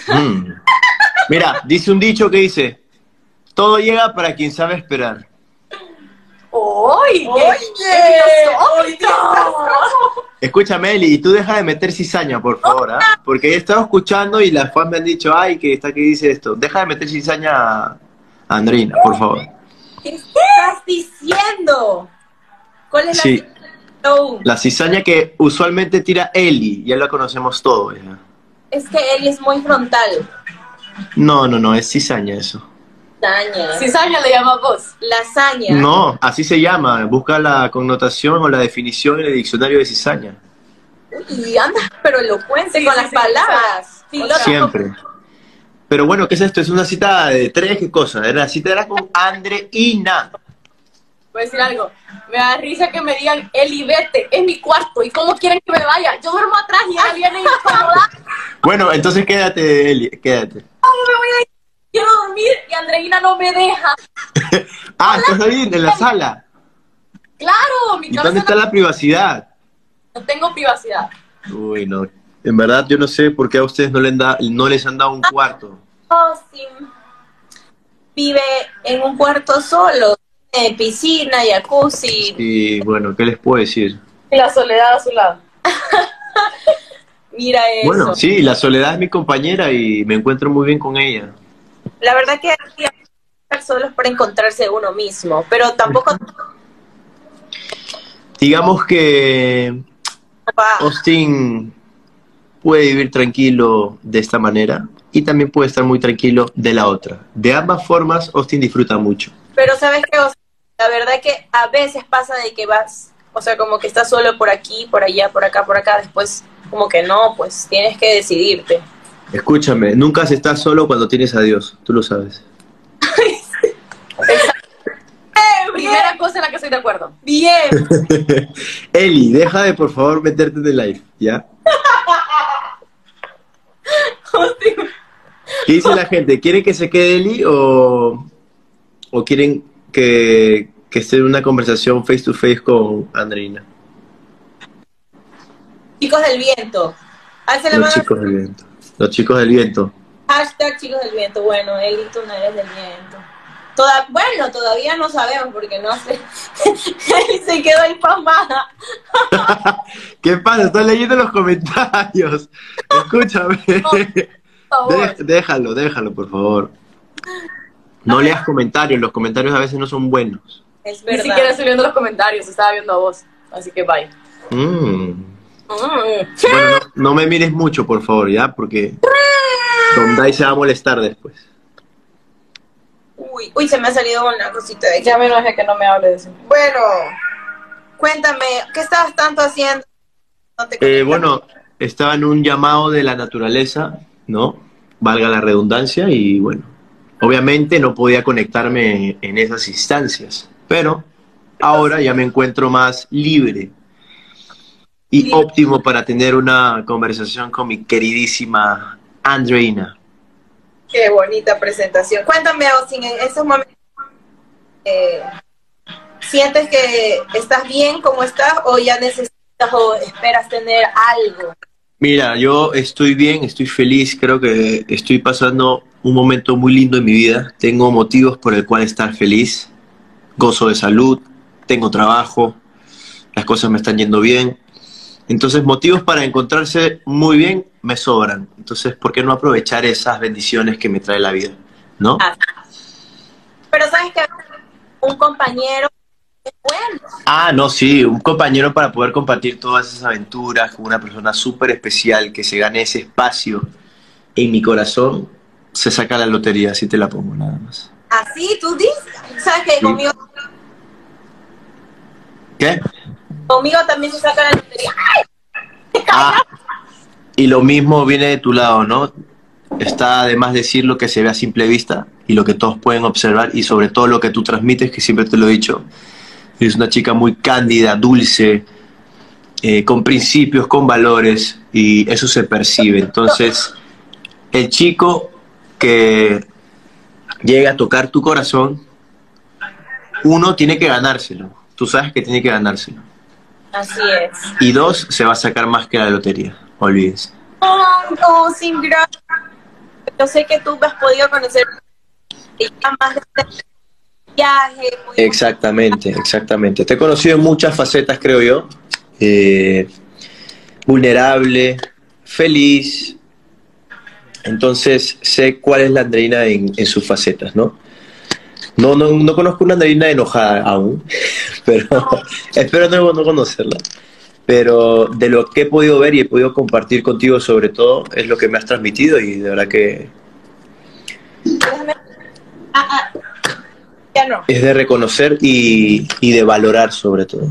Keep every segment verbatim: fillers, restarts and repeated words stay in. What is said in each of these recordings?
Mm. Mira, dice un dicho que dice, todo llega para quien sabe esperar. ¡Oye! ¡Oye! ¡Oye! Escúchame, Eli, y tú deja de meter cizaña, por favor, ¿ah? Porque he estado escuchando y las fans me han dicho, ay, que está que dice esto. Deja de meter cizaña a Andreina, por favor. ¿Qué estás diciendo? ¿Cuál es la Sí, cizaña? la cizaña que usualmente tira Eli, ya la conocemos todos. ¿Ya? Es que él es muy frontal. No, no, no, es cizaña eso. Lasaña. Cizaña le llamas vos. Lasaña. No, así se llama. Busca la connotación o la definición en el diccionario de cizaña. Y andas pero elocuente Sí, con sí, las sí, palabras. Filósofo. Siempre. Pero bueno, ¿qué es esto? Es una cita de tres ¿qué cosas? La cita era con Andreina. Voy a decir algo. Me da risa que me digan, Eli, vete, es mi cuarto. ¿Y cómo quieren que me vaya? Yo duermo atrás y ella viene incómoda. Bueno, entonces quédate, Eli, quédate. ¿Cómo me voy a ir? Quiero dormir y Andreina no me deja. Ah, estás ahí en la sala. Claro, mi ¿Y cabeza dónde está no, la privacidad? no tengo privacidad. Uy, no. En verdad, yo no sé por qué a ustedes no, les da, no les han dado un cuarto. Austin vive en un cuarto solo, eh, piscina, jacuzzi. Y bueno, ¿qué les puedo decir? Y la soledad a su lado. Mira eso. Bueno, sí, la Soledad es mi compañera y me encuentro muy bien con ella. La verdad que estar solo es para encontrarse uno mismo, pero tampoco Digamos que Austin puede vivir tranquilo de esta manera y también puede estar muy tranquilo de la otra. De ambas formas, Austin disfruta mucho. Pero sabes que la verdad que a veces pasa de que vas, o sea, como que estás solo por aquí, por allá, por acá, por acá, después como que no, pues tienes que decidirte. Escúchame, nunca se está solo cuando tienes a Dios, tú lo sabes. Primera cosa en la que estoy de acuerdo. Bien. Eli, deja de por favor meterte en el live, ¿ya? ¿Qué dice la gente? ¿Quieren que se quede Eli o, o quieren que, que esté en una conversación face to face con Andreina? Chicos del viento. Alce la Los mano. chicos del viento. Los chicos del viento. Hashtag chicos del viento. Bueno, Eli, tú no eres del viento. Toda, bueno, todavía no sabemos porque no sé. Eli se quedó ahí pasmada. ¿Qué pasa? Estoy leyendo los comentarios. Escúchame. De- déjalo, déjalo, por favor. No leas comentarios, los comentarios a veces no son buenos. Es Ni verdad. siquiera estoy viendo los comentarios, estaba viendo a vos. Así que bye. Mm. Mm. Bueno, no, no me mires mucho, por favor, ¿ya? Porque Don Dai se va a molestar después. Uy, uy, se me ha salido una cosita de aquí. Ya me enojé que no me hable de eso. Bueno, cuéntame, ¿qué estabas tanto haciendo? No te Eh, conectas. bueno, estaba en un llamado de la naturaleza, ¿no? Valga la redundancia, y bueno, obviamente no podía conectarme en esas instancias, pero ahora ya me encuentro más libre y Libre. óptimo para tener una conversación con mi queridísima Andreina. Qué bonita presentación. Cuéntame, Austin, en esos momentos, eh, ¿sientes que estás bien como estás o ya necesitas o esperas tener algo? Mira, yo estoy bien, estoy feliz, creo que estoy pasando un momento muy lindo en mi vida. Tengo motivos por el cual estar feliz. Gozo de salud, tengo trabajo, las cosas me están yendo bien. Entonces, motivos para encontrarse muy bien me sobran. Entonces, ¿por qué no aprovechar esas bendiciones que me trae la vida? ¿No? Ah, pero sabes que un compañero es bueno. Ah, no, sí, un compañero para poder compartir todas esas aventuras con una persona súper especial que se gane ese espacio en mi corazón, se saca la lotería, así te la pongo nada más. Así, tú dices. Sabes que Sí. conmigo, ¿Qué? conmigo también se saca la lotería. ¡Ay! Ah, y lo mismo viene de tu lado, ¿no? Está además decir lo que se ve a simple vista y lo que todos pueden observar y sobre todo lo que tú transmites, que siempre te lo he dicho. Eres una chica muy cándida, dulce, eh, con principios, con valores y eso se percibe. Entonces, el chico que llega a tocar tu corazón, uno tiene que ganárselo. Tú sabes que tiene que ganárselo. Así es. Y dos, se va a sacar más que la lotería. Olvídense. Oh, no, sin gracia. yo sé que tú has podido conocer ya más de este viaje. Exactamente, exactamente. Te he conocido en muchas facetas, creo yo. Eh, vulnerable, feliz. Entonces sé cuál es la Andreina en, en sus facetas, ¿no? No, no, no conozco una Andreina enojada aún, pero espero no, no conocerla. Pero de lo que he podido ver y he podido compartir contigo sobre todo, es lo que me has transmitido y de verdad que Déjame. Ah, ah. Ya no. es de reconocer y, y de valorar sobre todo.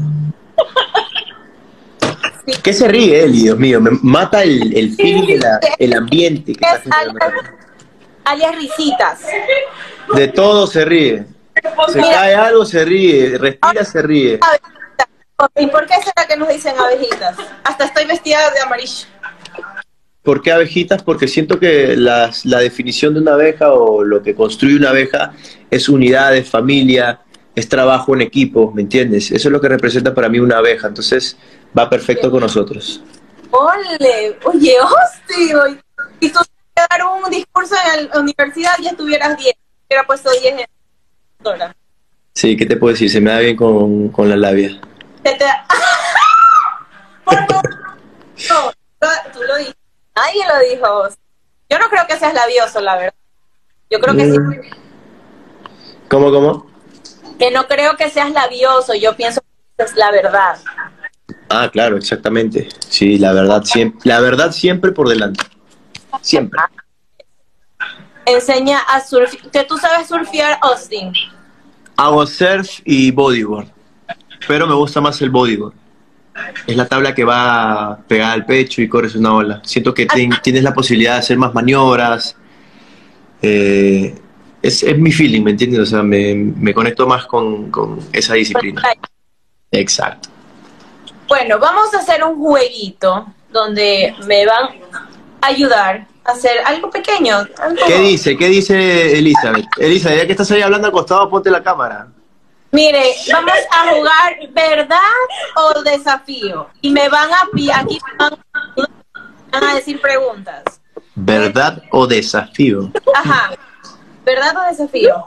Sí. ¿Qué se ríe, Eli? Dios mío, me mata el, el feeling, de la, el ambiente que Es está generando. alias, alias risitas. De todo se ríe. Se Mira. cae algo, se ríe. Respira, se ríe. Abejitas. ¿Y por qué será que nos dicen abejitas? Hasta estoy vestida de amarillo. ¿Por qué abejitas? Porque siento que las, la definición de una abeja o lo que construye una abeja es unidad, es familia, es trabajo en equipo, ¿me entiendes? Eso es lo que representa para mí una abeja. Entonces va perfecto con nosotros. Ole, oye, hostia. Si tú que dar un discurso en la universidad ya estuvieras diez. Hubiera puesto diez en hora. Sí, ¿qué te puedo decir? Se me da bien con, con la labia. Te te... Por favor. No, tú lo dijiste. Nadie lo dijo. Yo no creo que seas labioso, la verdad. Yo creo que sí. ¿Cómo, cómo? Que no creo que seas labioso. Yo pienso que es la verdad. Ah, claro, exactamente. Sí, la verdad siempre, la verdad siempre por delante. Siempre. Enseña a surfear. Que tú sabes surfear, Austin. Hago surf y bodyboard, pero me gusta más el bodyboard. Es la tabla que va pegada al pecho y corres una ola. Siento que te, tienes la posibilidad de hacer más maniobras. Eh, es, es mi feeling, ¿me entiendes? O sea, me, me conecto más con, con esa disciplina. Exacto. Bueno, vamos a hacer un jueguito donde me van a ayudar a hacer algo pequeño. Algo... ¿Qué dice? ¿Qué dice Elizabeth? Elizabeth, ya que estás ahí hablando al costado, ponte la cámara. Mire, vamos a jugar verdad o desafío. Y me van a aquí van, van a decir preguntas. ¿Verdad o desafío? Ajá. ¿Verdad o desafío?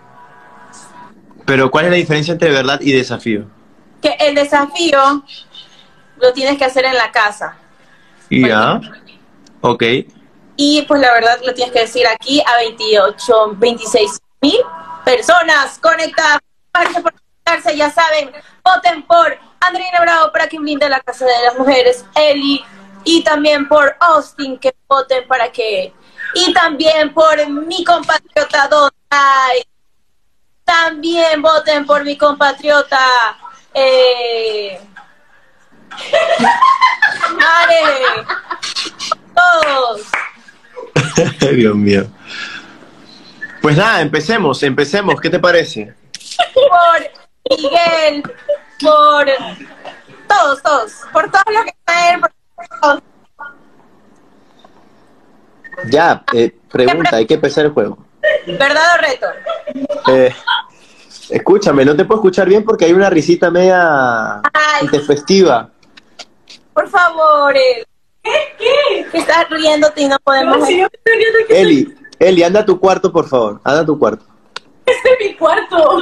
Pero ¿cuál es la diferencia entre verdad y desafío? Que el desafío lo tienes que hacer en la casa. Ya. Ok. Y pues la verdad lo tienes que decir aquí a veintiocho, veintiséis mil personas conectadas. Por conectarse, ya saben, voten por Andreina Bravo para que blinde la Casa de las Mujeres, Eli, y también por Austin, que voten para que, y también por mi compatriota Donay, también voten por mi compatriota eh, Mare, todos. Dios mío. Pues nada, empecemos, empecemos, ¿qué te parece? Por Miguel, por todos, todos, por todos los que están, por todos. Ya, eh, pregunta, hay que empezar el juego. ¿Verdad o reto? Eh, escúchame, no te puedo escuchar bien porque hay una risita media Ay. festiva. Por favor, eh. ¿Qué? ¿Qué? Que estás riéndote y no podemos... No, si yo me estoy riendo que Eli, Eli, anda a tu cuarto, por favor, anda a tu cuarto. este es mi cuarto.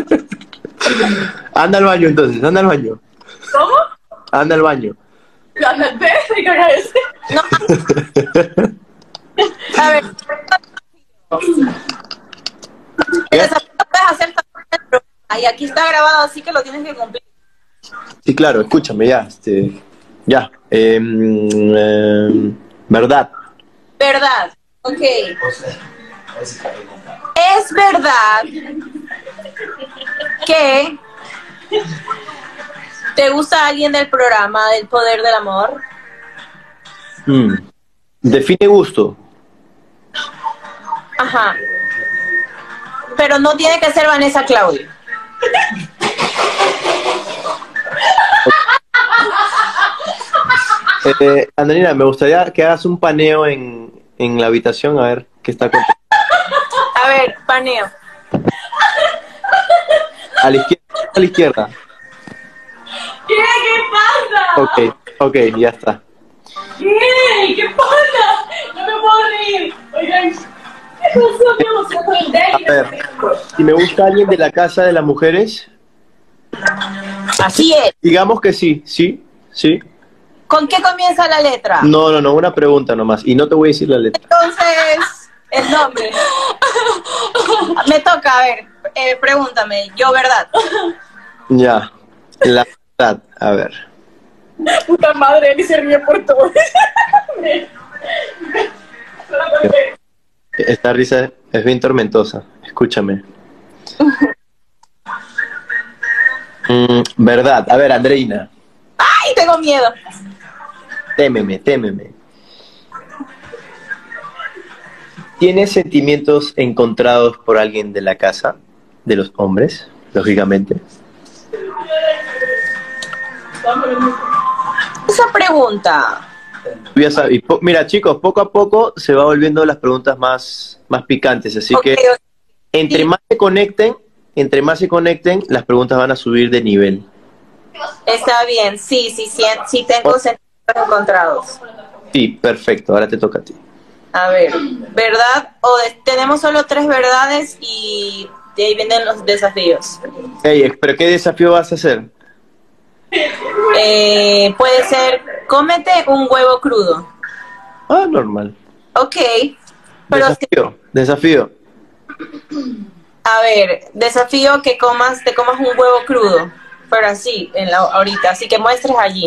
Anda al baño entonces, anda al baño. ¿Cómo? Anda al baño. La mente y agradece. No. A ver. El desafío lo puedes hacer también. Y aquí está grabado, así que lo tienes que cumplir. Sí, claro, escúchame, ya, este, ya. Eh, eh, verdad. Verdad. Ok. Es verdad que te gusta alguien del programa del Poder del Amor. Mm. Define gusto. Ajá. Pero no tiene que ser Vanessa Claudio. Eh, Andreina, me gustaría que hagas un paneo en, en la habitación a ver qué está con... A ver, paneo. A la izquierda, a la izquierda. ¿Qué? ¿Qué pasa? Ok, ok, ya está. ¿Qué? ¿Qué pasa? No me puedo reír. Oigan. ver, si me gusta alguien de la casa de las mujeres, Así es. digamos que sí, sí, sí. ¿Con qué comienza la letra? No, no, no, una pregunta nomás. Y no te voy a decir la letra. Entonces, el nombre. Me toca, a ver, eh, pregúntame. Yo, ¿verdad? Ya, la verdad, a ver. Puta madre, él se ríe por todo. Esta risa es bien tormentosa, escúchame. Mm, verdad, a ver, Andreina, ¡Ay, tengo miedo! témeme, témeme. ¿Tienes sentimientos encontrados por alguien de la casa, de los hombres, lógicamente? Esa pregunta. Tú ya sabes, y po- mira, chicos, poco a poco se va volviendo las preguntas más, más picantes, así Ok, que ok. entre Sí. más se conecten, entre más se conecten, las preguntas van a subir de nivel. Está bien, sí, sí, sí, sí tengo sentimientos encontrados. Sí, perfecto, ahora te toca a ti. A ver, ¿verdad? O de- tenemos solo tres verdades y de ahí vienen los desafíos. Ey, pero ¿qué desafío vas a hacer? Eh, puede ser, cómete un huevo crudo. Ah, normal. Ok, pero es que, Desafío, desafío. a ver, desafío que comas, te comas un huevo crudo, pero así, en la, ahorita, así que muestres allí.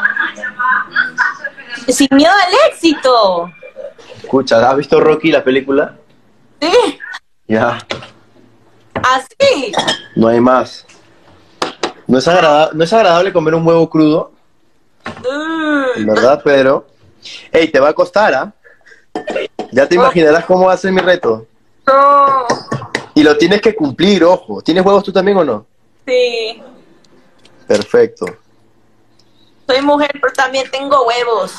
Sin miedo al éxito. Escucha, ¿has visto Rocky, la película? Sí, Ya, así. no hay más. No es, agrada- no es agradable comer un huevo crudo, en Mm. verdad, pero... Ey, te va a costar, ¿ah? Ya te imaginarás cómo va a ser mi reto. No. Y lo tienes que cumplir, ojo. ¿Tienes huevos tú también o no? Sí, Perfecto. soy mujer, pero también tengo huevos.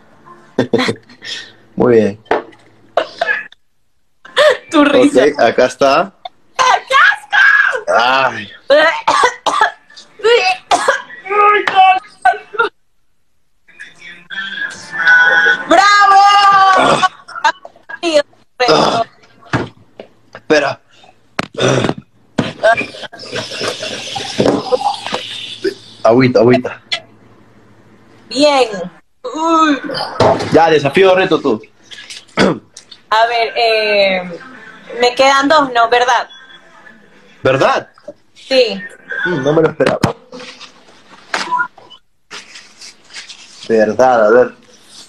Muy bien. Tu risa. Ok, acá está. Ay, ¡Bravo! espera. Agüita, agüita. Bien. Uy. Ya, desafío o reto tú. A ver, eh, me quedan dos, ¿no? ¿Verdad? ¿Verdad? Sí. Mm, no me lo esperaba. Verdad, a ver.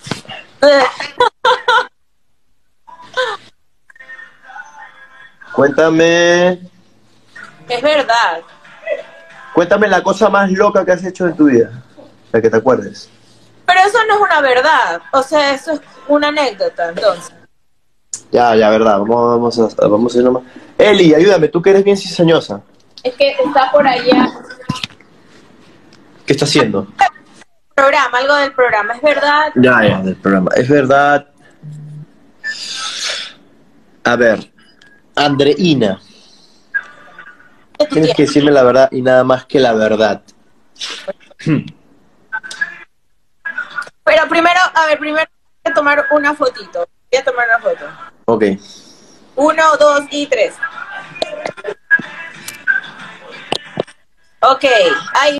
Cuéntame. Es verdad. Cuéntame la cosa más loca que has hecho en tu vida. La que te acuerdes. Pero eso no es una verdad. O sea, eso es una anécdota, entonces. Ya, ya, verdad. Vamos, vamos a, vamos a ir nomás. Eli, ayúdame, tú que eres bien cizañosa. Es que está por allá. ¿Qué está haciendo? Programa, algo del programa. ¿Es verdad? Ya, ya, del programa. Es verdad. A ver, Andreina, ¿Qué tú tienes que tienes? decirme la verdad y nada más que la verdad. Pero primero, a ver, primero voy a tomar una fotito. Voy a tomar una foto. Ok. Uno, dos y tres. Ok, ahí